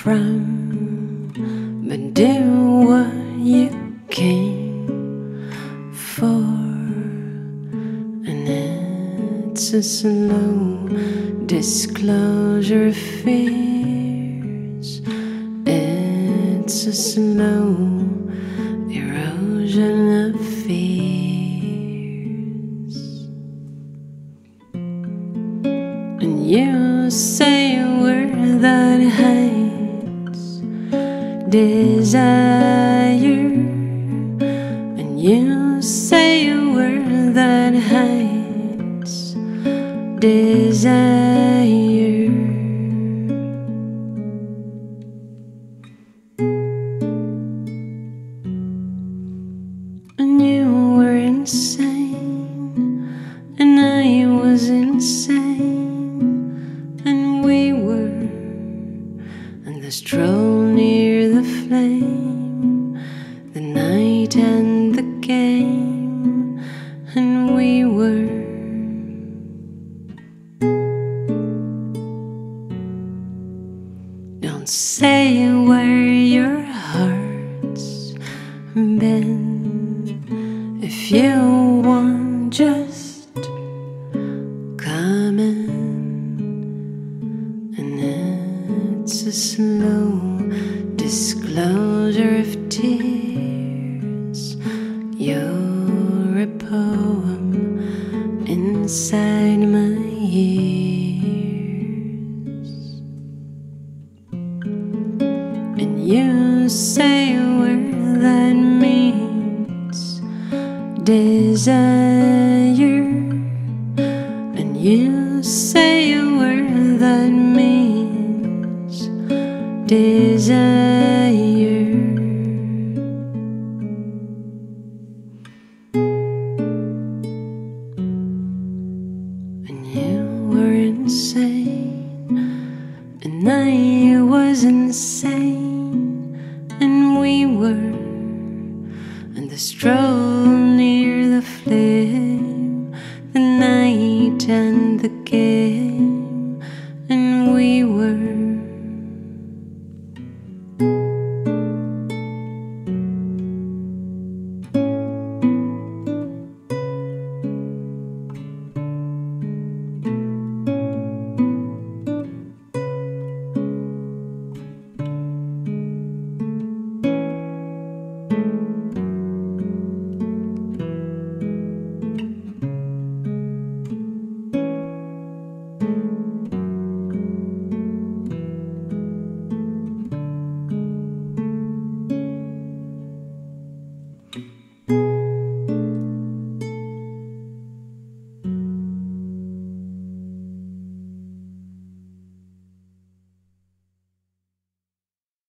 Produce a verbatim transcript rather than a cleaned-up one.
from, but do what you came for. And it's a slow disclosure of fears. It's a slow erosion of fears. And you say a word that hides desire. And you say a word that hides desire. And you were insane, and I was insane, and we were on the stroll near the flame, the night and the game, and we were. Don't say where your heart's been. If you want, just come in. And it's a slow disclosure of tears. You're a poem inside my ears. And you say a word that means desire. And you say a word that means desire. And you were insane, and I was insane, and we were on the stroll near the flame, the night and the game, and we were.